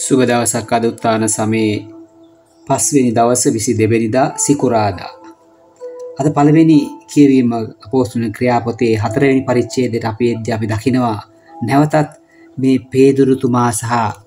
සුබ දවසක් අද උත්තාන සමයේ 5 වෙනි දවස 22 වෙනිදා සිකුරාදා. අද පළවෙනි කියවීම අපොස්තලයන් ක්‍රියාපොතේ 4 වෙනි පරිච්ඡේදයට අපි දකිනවා නැවතත් මේ පේදුරුතුමා සහ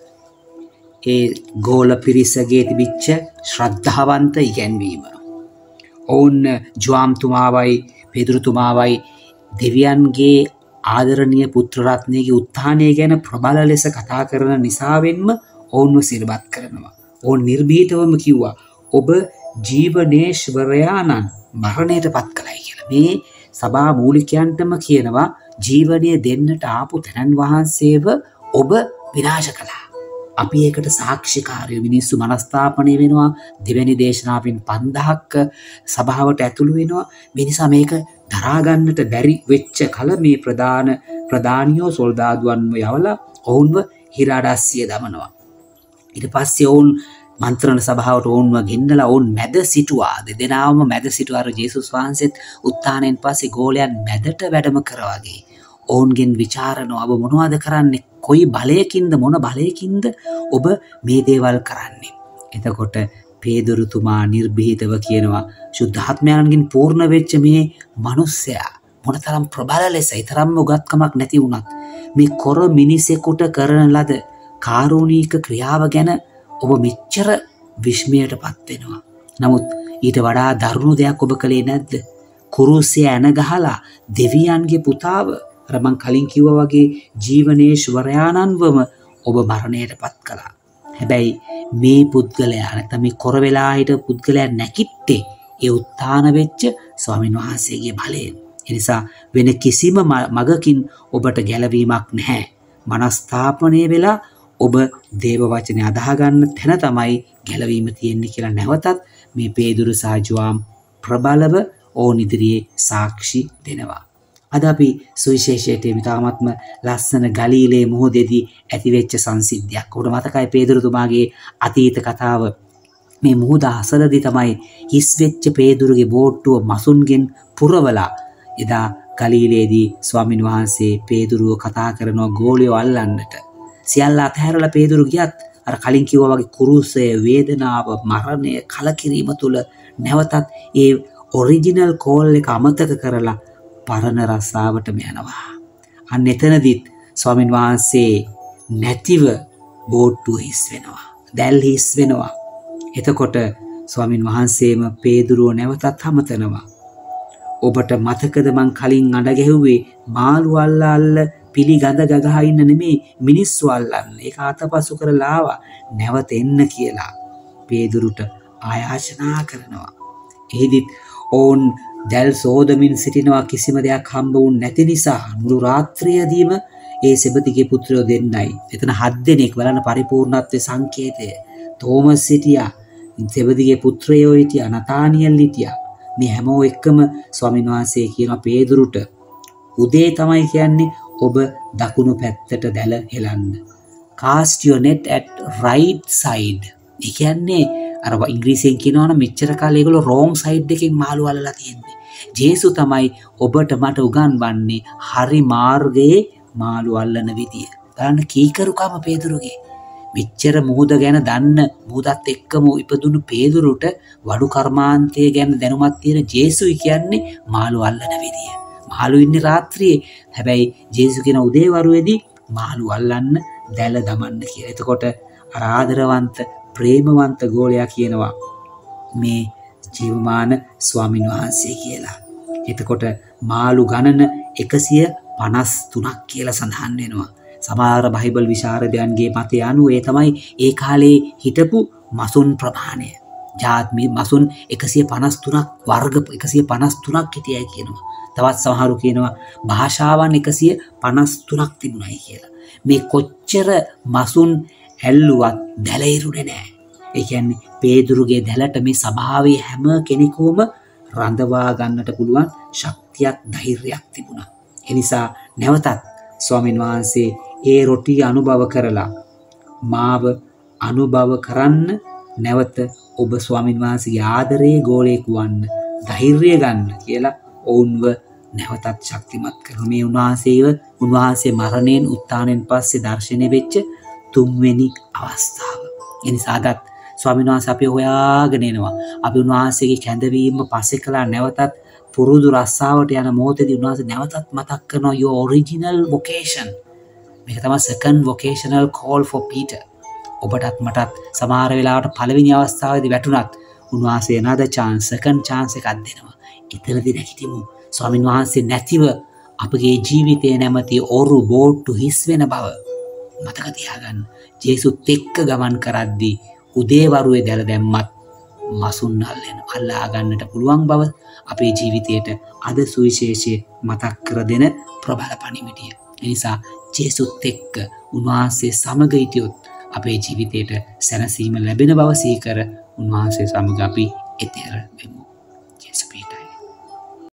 ඒ ගෝල පිරිසගේ තිබිච්ච ශ්‍රද්ධාවන්ත ඉගැන්වීම. ඔවුන් ජුවාම්තුමාවයි පේදුරුතුමාවයි දෙවියන්ගේ ආදරණීය පුත්‍ර රත්නයේ උත්ථානය ගැන ප්‍රබල ලෙස කතා කරන නිසාවෙන්ම ඔවුන්ව සිරබත් කරනවා. ඔවුන් නිර්භීතවම කිව්වා ඔබ ජීවනේශ්වරයාණන් මරණයට පත් කළයි කියලා. මේ සභා මූලිකයන්ටම කියනවා ජීවනය දෙන්නට ආපු තැනන් වහන්සේව ඔබ විනාශ කළා. අපි ඒකට සාක්ෂිකාරයෝ මිනිස්සු මනස්ථාපනය වෙනවා. දෙවැනි දේශනාවෙන් 5000ක් සභාවට ඇතුළු වෙනවා. මේ නිසා මේක දරාගන්නට බැරි වෙච්ච කල මේ ප්‍රධානියෝ සොල්දාදුවන්ව යවලා ඔවුන්ව හිරාඩස්සිය දමනවා. ඊට පස්සේ ඔවුන් මන්ත්‍රණ සභාවට ඔවුන්ව ගෙන්නලා ඔවුන් මැද සිටුවා. දෙදෙනාම මැද සිටුවා. ජේසුස් වහන්සේත් උත්ථානයෙන් පස්සේ ගෝලයන් මැදට වැඩම කරා වගේ. ඔවුන්ගෙන් විචාරනවා ඔබ මොනවද කරන්නේ? කොයි බලයකින්ද මොන බලයකින්ද ඔබ මේ දේවල් කරන්නේ? එතකොට පේදුරුතුමා නිර්භීතව කියනවා ශුද්ධාත්මයන්ගෙන් පූර්ණ වෙච්ච මේ මිනිස්සයා මොනතරම් ප්‍රබල ලෙස ඊතරම්ම උගත්කමක් නැති වුණත් මේ කොර මිනිසෙකුට කරන ලද කාරුණික ක්‍රියාව ගැන ඔබ මෙච්චර විස්මයටපත් වෙනවා. නමුත් ඊට වඩා දරුණු දෙයක් ඔබ කළේ නැද්ද? කුරුසිය ඇන ගහලා දෙවියන්ගේ පුතාව අර මං කලින් කිව්වා වගේ ජීවනේශ්වරයාණන්වම ඔබ මරණයටපත් කළා. හැබැයි මේ පුද්ගලයා නැත්නම් මේ කොර වෙලා හිටපු පුද්ගලයා නැකිට්ටේ ඒ උත්ථාන වෙච්ච ස්වාමීන් වහන්සේගේ බලයෙන්. ඒ නිසා වෙන කිසිම මගකින් ඔබට ගැලවීමක් නැහැ. මනස්ථාපනය වෙලා ඔබ දේව වචනේ අදාහ ගන්න තැන තමයි ගැලවීම තියෙන්නේ කියලා නැවතත් මේ පේදුරු සහ ජුවාම් ප්‍රබලව ඕන් ඉදිරියේ සාක්ෂි දෙනවා. අද අපි සුවිශේෂයට ඉතාමත්ම ලස්සන ගලීලේ මුහුදේදී ඇතිවෙච්ච සංසිද්ධියක්. ඔබට මතකයි පේදුරුතුමාගේ අතීත කතාව. මේ මුහුද අසලදී තමයි හිස් වෙච්ච පේදුරුගේ බෝට්ටුව මසුන්ගෙන් පුරවලා එදා ගලීලේදී ස්වාමින් වහන්සේ පේදුරුව කතා කරනවා ගෝලියෝ අල්ලන්නට. සියල්ල අතහැරලා පේදුරු ගියත් අර කලින් කිව්වා වගේ කුරුසය, වේදනාව, මරණය, කලකිරීම තුල නැවතත් ඒ ඔරිජිනල් කෝල් එක අමතක කරලා පරණ රස්සාවටම යනවා. අන්න එතනදිත් ස්වාමින් වහන්සේ නැතිව බෝට්ටුව හිස් වෙනවා. දැල් හිස් වෙනවා. එතකොට ස්වාමින් වහන්සේම පේදුරුව නැවතත් හමතනවා. ඔබට මතකද මං කලින් අඬ ගැහුවේ මාළු අල්ල පිළිගඳ ගගහා ඉන්න නෙමෙයි මිනිස්සු අල්ලන්න. ඒක අතපසු කරලා ආවා. නැවත එන්න කියලා පේදුරුට ආයාචනා කරනවා. එහිදිත් ඕන් දැල් සෝදමින් සිටිනවා. කිසිම දෙයක් හම්බ වුන් නැති නිසා මුළු රාත්‍රියදීම ඒ සෙබතිගේ පුත්‍රයෝ දෙන්නයි. එතන 7 දෙනෙක් බලන පරිපූර්ණත්වයේ සංකේතය. තෝමස් සිටියා, සෙබතිගේ පුත්‍රයෝ හිටියා, නතානියල් හිටියා. මේ හැමෝ එක්කම ස්වාමීන් වහන්සේ කියනවා පේදුරුට උදේ තමයි කියන්නේ ඔබ දකුණු පැත්තට දැල හෙලන්න. Cast your net at right side. ඒ කියන්නේ අර ඉංග්‍රීසියෙන් කියනවා නම් මෙච්චර කාලේ ඒගොල්ලෝ wrong side එකෙන් මාළු අල්ලලා තියෙන්නේ. ජේසු තමයි ඔබට මට උගන්වන්නේ හරි මාර්ගයේ මාළු අල්ලන විදිය. බලන්න කීකරුකම පේදුරුගේ. මෙච්චර මුහුද ගැන දන්න මුහුදත් එක්කම ඉපදුණු පේදුරුට වඩු කර්මාන්තය ගැන දැනුමක් තියෙන ජේසුයි කියන්නේ මාළු අල්ලන විදිය. මාළු ඉන්නේ රාත්‍රියේ. හැබැයි ජේසු කියන උදේවරුවේදී මාළු අල්ලන්න දැල දමන්න කියලා. එතකොට ආදරවන්ත ප්‍රේමවන්ත ගෝලයා කියනවා මේ ජීවමාන ස්වාමීන් වහන්සේ කියලා. එතකොට මාළු ගණන 153ක් කියලා සඳහන් වෙනවා. සමහර බයිබල් විශාරදයන්ගේ මතය අනුව ඒ තමයි ඒ කාලේ හිටපු මසුන් ප්‍රමාණය. ජාත්මි මසුන් 153ක් වර්ග 153ක් හිටියයි කියනවා. තවත් සමහරු කියනවා භාෂාවන් 153ක් තිබුණයි කියලා. මේ කොච්චර මසුන් ඇල්ලුවත් දැලිරුනේ නැහැ. ඒ කියන්නේ පේදුරුගේ දැලට මේ සභාවේ හැම කෙනෙකුම රඳවා ගන්නට පුළුවන් ශක්තියක් ධෛර්යයක් තිබුණා. ඒ නිසා නැවතත් ස්වාමීන් වහන්සේ ඒ රොටි අනුභව කරලා මාව අනුභව කරන්න නැවත ඔබ ස්වාමීන් වහන්සේගේ ආදරයේ ගෝලයෙක් වන්න ධෛර්යය ගන්න කියලා ඔවුන්ව නැවතත් ශක්තිමත් කරන මේ උන්වහන්සේ මරණයෙන් උත්ථානයෙන් පස්සේ දර්ශනය වෙච්ච තුන්වෙනි අවස්ථාව. එනිසාදත් ස්වාමීන් වහන්සේ අපි හොයාගෙන එනවා. අපි උන්වහන්සේගේ කැඳවීම පස්සේ කළා නැවතත් පුරුදු රස්සාවට යන මොහොතේදී උන්වහන්සේ නැවතත් මතක් කරනවා your original vocation. මේක තමයි second vocational call for Peter. ඔබටත් මටත් සමහර වෙලාවට පළවෙනි අවස්ථාවේදී වැටුණත් උන්වහන්සේ another chance, second chance එකක් දෙනවා. ඊතරදී නැගිටිමු. ස්වාමීන් වහන්සේ නැතිව අපගේ ජීවිතේ නැමැති ඔරු බෝට්ටු හිස් වෙන බව මතක තියාගන්න. ජේසුත් එක්ක ගමන් කරද්දී උදේවරුේ දැල දැම්මත් මසුන් අල්ලා ගන්නට පුළුවන් බව අපේ ජීවිතයට අද සුවිශේෂයේ මතක් කර දෙන ප්‍රබල පණිවිඩය. එනිසා ජේසුත් එක්ක උන්වහන්සේ සමග හිටියොත් අපේ ජීවිතයට සැනසීම ලැබෙන බව සිහි කර උන්වහන්සේ සමග අපි එතෙර වෙමු. ජේසුස්